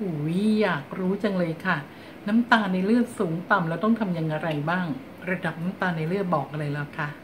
อยากรู้จังเลยค่ะน้ำตาลในเลือดสูงต่ำเราต้องทำอย่างไรบ้างระดับน้ำตาลในเลือดบอกอะไรแล้วคะ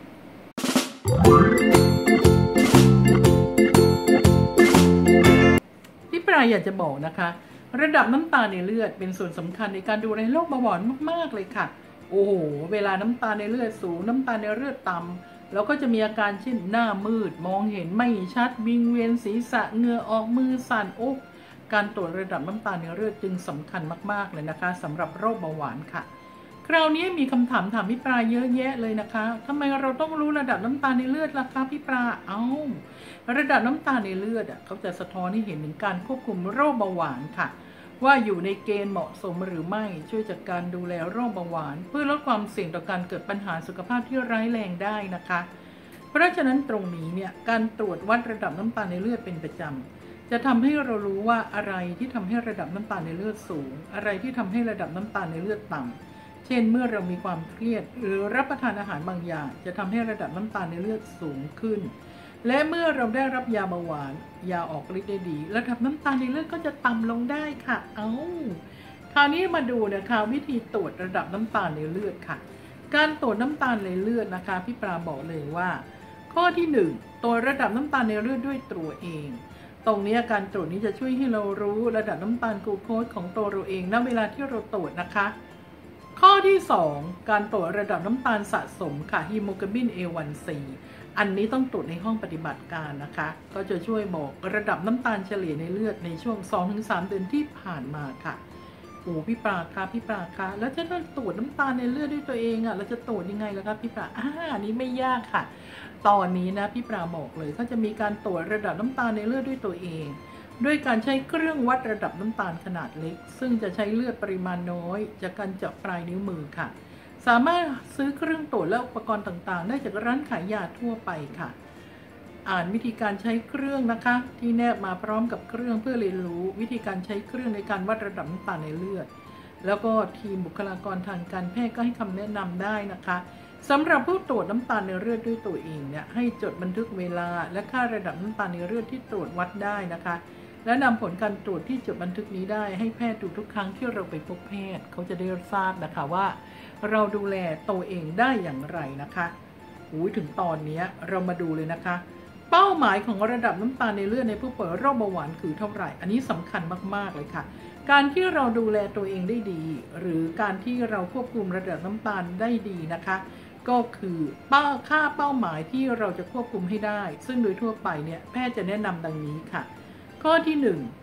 พี่ปลายอยากจะบอกนะคะระดับน้ำตาลในเลือดเป็นส่วนสำคัญในการดูแลโรคเบาหวานมากๆเลยค่ะโอ้โหเวลาน้ำตาลในเลือดสูงน้ำตาลในเลือดต่ำเราก็จะมีอาการเช่นหน้ามืดมองเห็นไม่ชัดวิงเวียนศีรษะเหงื่อออกมือสั่นการตรวจระดับน้ำตาลในเลือดจึงสำคัญมากๆเลยนะคะสำหรับโรคเบาหวานค่ะคราวนี้มีคำถามพี่ปลาเยอะแยะเลยนะคะทำไมเราต้องรู้ระดับน้ำตาลในเลือดล่ะคะพี่ปลาระดับน้ำตาลในเลือดเขาจะสะท้อนให้เห็นถึงการควบคุมโรคเบาหวานค่ะว่าอยู่ในเกณฑ์เหมาะสมหรือไม่ช่วยจัดการดูแลโรคเบาหวานเพื่อลดความเสี่ยงต่อการเกิดปัญหาสุขภาพที่ร้ายแรงได้นะคะเพราะฉะนั้นตรงนี้เนี่ยการตรวจวัดระดับน้ำตาลในเลือดเป็นประจำจะทำให้เรารู้ว่าอะไรที่ทำให้ระดับน้ำตาลในเลือดสูงอะไรที่ทำให้ระดับน้ำตาลในเลือดต่ำเช่นเมื่อเรามีความเครียดหรือรับประทานอาหารบางอย่างจะทำให้ระดับน้ำตาลในเลือดสูงขึ้นและเมื่อเราได้รับยาเบาหวานยาออกฤทธิ์ได้ดีระดับน้ำตาลในเลือดก็จะต่ำลงได้ค่ะคราวนี้มาดูนะคะวิธีตรวจระดับน้ำตาลในเลือดค่ะการตรวจน้ำตาลในเลือดนะคะพี่ปลาบอกเลยว่าข้อที่1ตรวจระดับน้ำตาลในเลือดด้วยตัวเองตรงนี้การตรวจนี้จะช่วยให้เรารู้ระดับน้ำตาลกลูโคสของตัวเราเองณเวลาที่เราตรวจนะคะข้อที่2การตรวจระดับน้ำตาลสะสมค่ะฮีโมโกลบิน A1C อันนี้ต้องตรวจในห้องปฏิบัติการนะคะก็จะช่วยบอกระดับน้ำตาลเฉลี่ยในเลือดในช่วง 2-3 เดือนที่ผ่านมาค่ะพี่ปลาคะแล้วจะต้องตรวจน้ำตาลในเลือดด้วยตัวเองเราจะตรวจยังไงล่ะครับพี่ปลาอันนี้ไม่ยากค่ะตอนนี้นะพี่ปลาบอกเลยเขาจะมีการตรวจระดับน้ำตาลในเลือดด้วยตัวเองด้วยการใช้เครื่องวัดระดับน้ำตาลขนาดเล็กซึ่งจะใช้เลือดปริมาณน้อยจากการเจาะปลายนิ้วมือค่ะสามารถซื้อเครื่องตรวจและอุปกรณ์ต่างๆได้จากร้านขายยาทั่วไปค่ะอ่านวิธีการใช้เครื่องนะคะที่แนบมาพร้อมกับเครื่องเพื่อเรียนรู้วิธีการใช้เครื่องในการวัดระดับน้ำตาลในเลือดแล้วก็ทีมบุคลากรทางการแพทย์ก็ให้คำแนะนำได้นะคะสำหรับผู้ตรวจน้ำตาลในเลือดด้วยตัวเองเนี่ยให้จดบันทึกเวลาและค่าระดับน้ำตาลในเลือดที่ตรวจวัดได้นะคะและนำผลการตรวจที่จดบันทึกนี้ได้ให้แพทย์ดูทุกครั้งที่เราไปพบแพทย์เขาจะได้ทราบนะคะว่าเราดูแลตัวเองได้อย่างไรนะคะถึงตอนนี้เรามาดูเลยนะคะเป้าหมายของระดับน้ำตาลในเลือดในผู้ป่วยโรคเบาหวานคือเท่าไหร่อันนี้สำคัญมากๆเลยค่ะการที่เราดูแลตัวเองได้ดีหรือการที่เราควบคุมระดับน้ำตาลได้ดีนะคะก็คือค่าเป้าหมายที่เราจะควบคุมให้ได้ซึ่งโดยทั่วไปเนี่ยแพทย์จะแนะนำดังนี้ค่ะข้อที่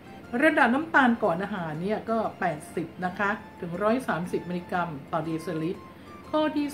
1ระดับน้ำตาลก่อนอาหารเนี่ยก็80นะคะถึง130มิลลิกรัมต่อเดซิลิตรข้อที่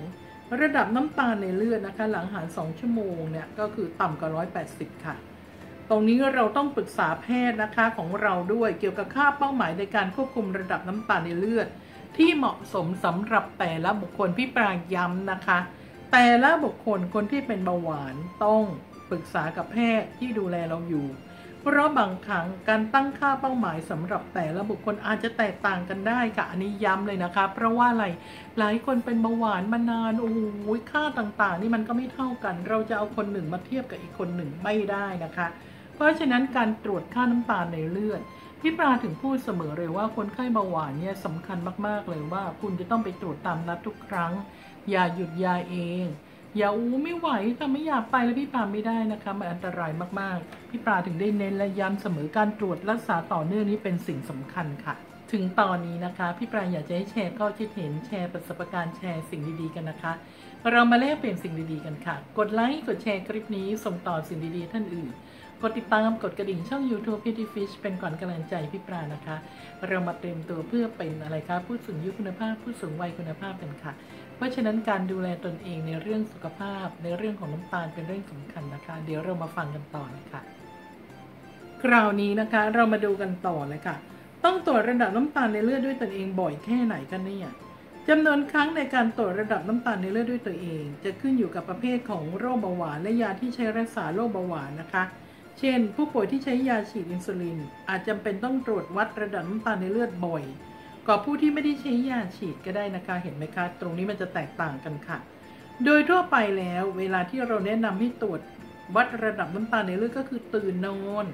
2ระดับน้ำตาลในเลือดนะคะหลังอาหาร2ชั่วโมงเนี่ยก็คือต่ำกว่า180ค่ะตรงนี้เราต้องปรึกษาแพทย์นะคะของเราด้วยเกี่ยวกับค่าเป้าหมายในการควบคุมระดับน้ำตาลในเลือดที่เหมาะสมสำหรับแต่ละบุคคลพี่ปลาย้ำนะคะแต่ละบุคคลคนที่เป็นเบาหวานต้องปรึกษากับแพทย์ที่ดูแลเราอยู่เพราะบางครั้งการตั้งค่าเป้าหมายสำหรับแต่ละบุคคลอาจจะแตกต่างกันได้ค่ะอันนี้ย้ำเลยนะคะเพราะว่าอะไรหลายคนเป็นเบาหวานมานานค่าต่างๆนี่มันก็ไม่เท่ากันเราจะเอาคนหนึ่งมาเทียบกับอีกคนหนึ่งไม่ได้นะคะเพราะฉะนั้นการตรวจค่าน้ำตาลในเลือดพี่ปลาถึงพูดเสมอเลยว่าคนไข้เบาหวานเนี่ยสำคัญมากๆเลยว่าคุณจะต้องไปตรวจตามนัดทุกครั้งอย่าหยุดยาเองอย่าไม่ไหวค่ะไม่อยากไปแล้วพี่ปลาไม่ได้นะคะมันอันตรายมากๆพี่ปลาถึงได้เน้นและย้ำเสมอการตรวจรักษาต่อเนื่องนี้เป็นสิ่งสำคัญค่ะถึงตอนนี้นะคะพี่ปลาอยากจะให้แชร์ข้อคิดเห็นแชร์ประสบการณ์แชร์สิ่งดีๆกันนะคะเรามาแลกเปลี่ยนสิ่งดีๆกันค่ะกดไลค์กดแชร์คลิปนี้ส่งต่อสิ่งดีๆท่านอื่นกดติดตามกดกระดิ่งช่อง YouTube Pretty Fish เป็นขวัญกำลังใจพี่ปลานะคะเรามาเตรียมตัวเพื่อเป็นอะไรคะผู้สูงอายุคุณภาพผู้สูงวัยคุณภาพกันค่ะเพราะฉะนั้นการดูแลตนเองในเรื่องสุขภาพในเรื่องของน้ำตาลเป็นเรื่องสำคัญนะคะเดี๋ยวเรามาฟังกันต่อนะคะคราวนี้นะคะเรามาดูกันต่อเลยค่ะต้องตรวจระดับน้ำตาลในเลือดด้วยตนเองบ่อยแค่ไหนกันเนี่ยจำนวนครั้งในการตรวจระดับน้ำตาลในเลือดด้วยตัวเองจะขึ้นอยู่กับประเภทของโรคเบาหวานและยาที่ใช้รักษาโรคเบาหวานนะคะเช่นผู้ป่วยที่ใช้ยาฉีดอินซูลินอาจจำเป็นต้องตรวจวัดระดับน้ำตาลในเลือดบ่อยกว่าผู้ที่ไม่ได้ใช้ยาฉีดก็ได้นะคะเห็นไหมคะตรงนี้มันจะแตกต่างกันค่ะโดยทั่วไปแล้วเวลาที่เราแนะนำให้ตรวจวัดระดับน้ำตาลในเลือดก็คือตื่นนอน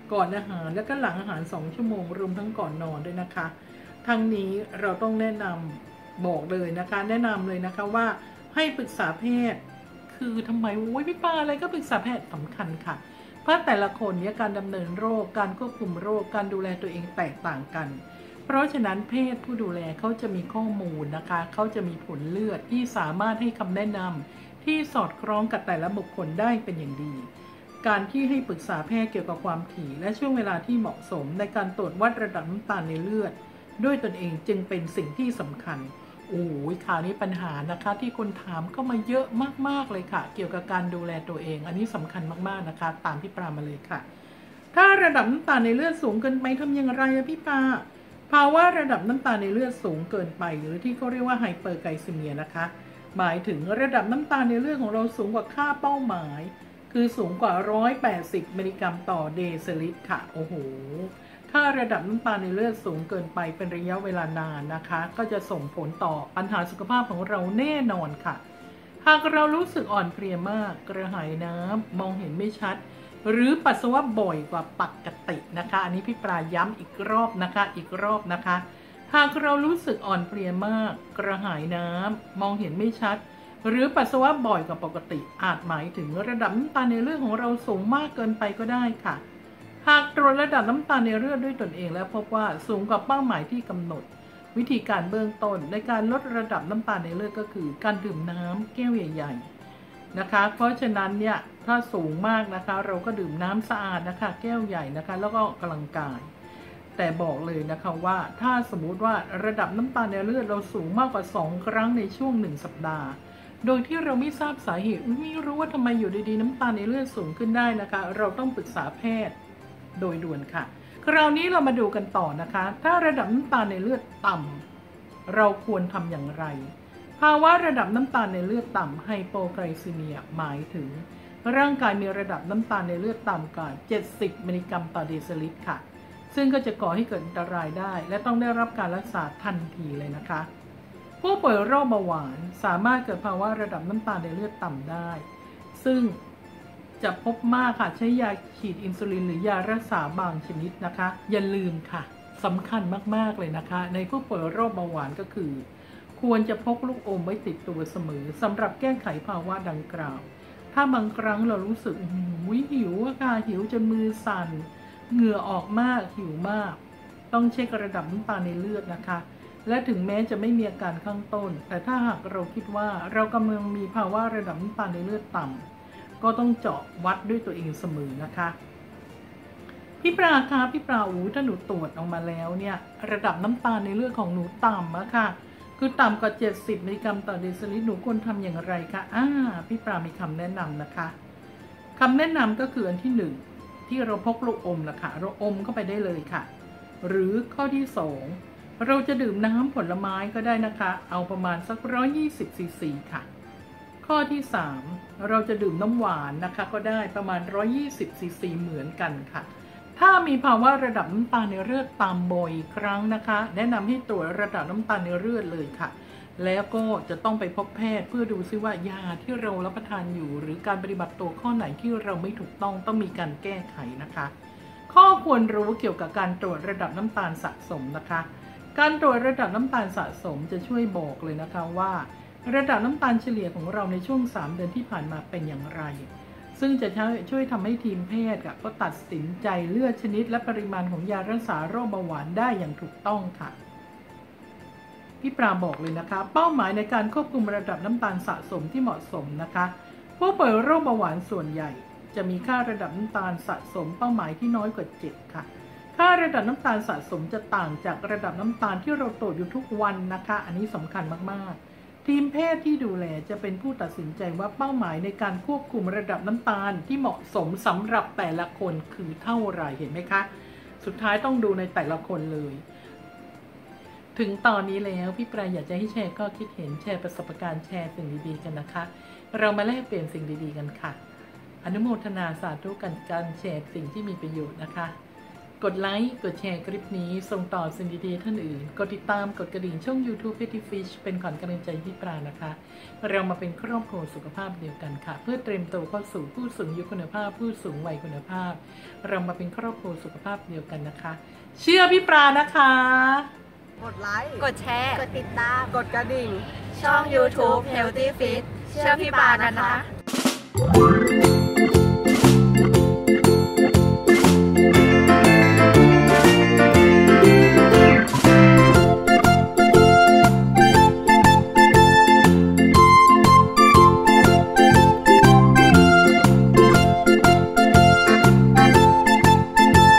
ก่อนอาหารแล้วก็หลังอาหาร2 ชั่วโมงรวมทั้งก่อนนอนด้วยนะคะทั้งนี้เราต้องแนะนำบอกเลยนะคะแนะนำเลยนะคะว่าให้ปรึกษาแพทย์คือทำไมโอ้ยพี่ปาอะไรก็ปรึกษาแพทย์สำคัญค่ะเพราะแต่ละคนเนี่ยการดำเนินโรคการควบคุมโรคการดูแลตัวเองแตกต่างกันเพราะฉะนั้นแพทย์ผู้ดูแลเขาจะมีข้อมูลนะคะเขาจะมีผลเลือดที่สามารถให้คำแนะนำที่สอดคล้องกับแต่ละบุคคลได้เป็นอย่างดีการที่ให้ปรึกษาแพทย์เกี่ยวกับความถี่และช่วงเวลาที่เหมาะสมในการตรวจวัดระดับน้ำตาลในเลือดด้วยตนเองจึงเป็นสิ่งที่สำคัญโอ้ยข่าวนี้ปัญหานะคะที่คนถามเข้ามาเยอะมากๆเลยค่ะเกี่ยวกับการดูแลตัวเองอันนี้สำคัญมากๆนะคะตามพี่ปรามาเลยค่ะถ้าระดับน้ำตาลในเลือดสูงเกินไปทำอย่างไรอะพี่ปาภาวะระดับน้ำตาลในเลือดสูงเกินไปหรือที่เขาเรียกว่าไฮเปอร์ไกลซีเมียนะคะหมายถึงระดับน้ำตาลในเลือดของเราสูงกว่าค่าเป้าหมายคือสูงกว่า180มิลลิกรัมต่อเดซิลิตรค่ะโอ้โหถ้าระดับน้ำตาลในเลือดสูงเกินไปเป็นระยะเวลานานนะคะก็จะส่งผลต่อปัญหาสุขภาพของเราแน่นอนค่ะหากเรารู้สึกอ่อนเพลียมากกระหายน้ำมองเห็นไม่ชัดหรือปัสสาวะบ่อยกว่าปกตินะคะอันนี้พี่ปราย้ำอีกรอบนะคะหากเรารู้สึกอ่อนเพลียมากกระหายน้ำมองเห็นไม่ชัดหรือปัสสาวะบ่อยกว่าปกติอาจหมายถึงระดับน้ำตาลในเลือดของเราสูงมากเกินไปก็ได้ค่ะหากตรวจระดับน้ำตาลในเลือดด้วยตนเองแล้วพบว่าสูงกว่าเป้าหมายที่กำหนดวิธีการเบื้องต้นในการลดระดับน้ำตาลในเลือดก็คือการดื่มน้ำแก้วใหญ่ๆนะคะเพราะฉะนั้นเนี่ยถ้าสูงมากนะคะเราก็ดื่มน้ำสะอาดนะคะแก้วใหญ่นะคะแล้วก็ออกกำลังกายแต่บอกเลยนะคะว่าถ้าสมมุติว่าระดับน้ำตาลในเลือดเราสูงมากกว่า2 ครั้งในช่วง1 สัปดาห์โดยที่เราไม่ทราบสาเหตุไม่รู้ว่าทำไมอยู่ดีๆน้ำตาลในเลือดสูงขึ้นได้นะคะเราต้องปรึกษาแพทย์โดยด่วนค่ะคราวนี้เรามาดูกันต่อนะคะถ้าระดับน้ำตาลในเลือดต่ำเราควรทำอย่างไรภาวะระดับน้ำตาลในเลือดต่ำไฮโปไกลซีเมียหมายถึงร่างกายมีระดับน้ำตาลในเลือดต่ำกว่า70มิลลิกรัมต่อเดซิลิตรค่ะซึ่งก็จะก่อให้เกิดอันตรายได้และต้องได้รับการรักษาทันทีเลยนะคะผู้ป่วยโรคเบาหวานสามารถเกิดภาวะระดับน้ำตาลในเลือดต่ำได้ซึ่งจะพบมากค่ะใช้ยาฉีดอินซูลินหรือยารักษาบางชนิดนะคะอย่าลืมค่ะสำคัญมากๆเลยนะคะในผู้ป่วยโรคเบาหวานก็คือควรจะพกลูกอมไว้ติดตัวเสมอสำหรับแก้ไขภาวะดังกล่าวถ้าบางครั้งเรารู้สึกหิวค่ะหิวจนมือสั่นเหงื่อออกมากหิวมากต้องเช็คระดับน้ำตาลในเลือดนะคะและถึงแม้จะไม่มีอาการข้างต้นแต่ถ้าหากเราคิดว่าเรากำลังมีภาวะระดับน้ำตาลในเลือดต่ำก็ต้องเจาะวัดด้วยตัวเองเสมอนะคะพี่ปราคะพี่ปราถ้าหนูตรวจออกมาแล้วเนี่ยระดับน้ำตาลในเลือดของหนูต่ำอะค่ะคือต่ำกว่า70มิลลิกรัมต่อเดซิลิตรหนูควรทำอย่างไรคะพี่ปรามีคำแนะนำนะคะคำแนะนำก็คืออันที่1ที่เราพกลูกอมนะคะเราอมเข้าไปได้เลยค่ะหรือข้อที่2เราจะดื่มน้ำผลไม้ก็ได้นะคะเอาประมาณสัก120ซีซีค่ะข้อที่3เราจะดื่มน้ำหวานนะคะก็ได้ประมาณ120ซีซีเหมือนกันค่ะถ้ามีภาวะระดับน้ำตาลในเลือดต่ำบ่อยครั้งนะคะแนะนำให้ตรวจระดับน้ำตาลในเลือดเลยค่ะแล้วก็จะต้องไปพบแพทย์เพื่อดูซิว่ายาที่เรารับประทานอยู่หรือการปฏิบัติตัวข้อไหนที่เราไม่ถูกต้องมีการแก้ไขนะคะข้อควรรู้เกี่ยวกับการตรวจระดับน้ำตาลสะสมนะคะการตรวจระดับน้ำตาลสะสมจะช่วยบอกเลยนะคะว่าระดับน้ำตาลเฉลี่ยของเราในช่วง3 เดือนที่ผ่านมาเป็นอย่างไรซึ่งจะช่วยทำให้ทีมแพทย์ก็ตัดสินใจเลือกชนิดและปริมาณของยารักษาโรคเบาหวานได้อย่างถูกต้องค่ะพี่ปราบอกเลยนะคะเป้าหมายในการควบคุมระดับน้ำตาลสะสมที่เหมาะสมนะคะผู้ป่วยโรคเบาหวานส่วนใหญ่จะมีค่าระดับน้ำตาลสะสมเป้าหมายที่น้อยกว่า7ค่ะค่าระดับน้ำตาลสะสมจะต่างจากระดับน้ำตาลที่เราตรวจอยู่ทุกวันนะคะอันนี้สำคัญมากๆทีมแพทย์ที่ดูแลจะเป็นผู้ตัดสินใจว่าเป้าหมายในการควบคุมระดับน้ำตาลที่เหมาะสมสำหรับแต่ละคนคือเท่าไหร่เห็นไหมคะสุดท้ายต้องดูในแต่ละคนเลยถึงตอนนี้แล้วพี่ปราอยากจะให้แชร์ข้อคิดเห็นแชร์ประสบการณ์แชร์สิ่งดีๆกันนะคะเรามาแลกเปลี่ยนสิ่งดีๆกันค่ะอนุโมทนาสาธุกันการแชร์สิ่งที่มีประโยชน์นะคะกดไลค์กดแชร์คลิปนี้ส่งต่อสิ่งดีๆท่านอื่นกดติดตามกดกระดิ่งช่อง YouTube Petty Fish เป็นขวัญกำลังใจพี่ปรานะคะเรามาเป็นครอบครัวสุขภาพเดียวกันค่ะเพื่อเตรียมตัวเข้าสู่ผู้สูงอายุคุณภาพผู้สูงวัยคุณภาพเรามาเป็นครอบครัวสุขภาพเดียวกันนะคะเชื่อพี่ปรานะคะกดไลค์กดแชร์กดติดตามกดกระดิ่งช่อง YouTube Healthy Fit เชื่อพี่ปานะคะ